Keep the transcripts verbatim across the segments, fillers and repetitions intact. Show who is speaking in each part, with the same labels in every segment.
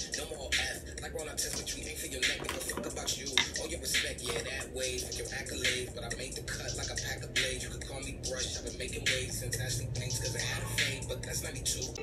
Speaker 1: No more F, like when I test what you ain't for your neck, give a fuck about you. All your respect, yeah, that way, for your accolades. But I made the cut like a pack of blades. You could call me Brush, I've been making waves since Ashley Thanks, cause I had a fade, but that's ninety-two.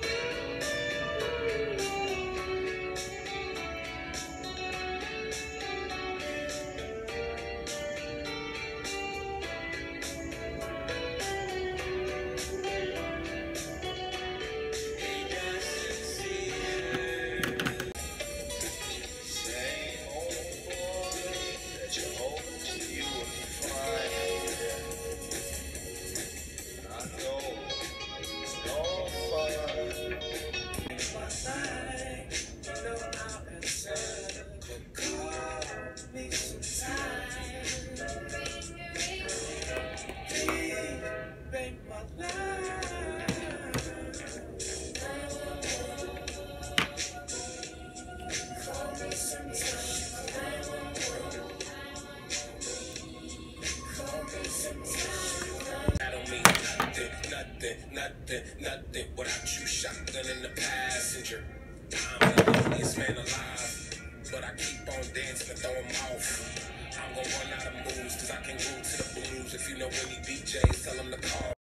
Speaker 1: Nothing, nothing, nothing without you. Shotgun in the passenger. I'm the loneliest man alive, but I keep on dancing and throw 'em off. I'm gonna run out of moves, cause I can groove to the blues. If you know any D Js, tell them to call.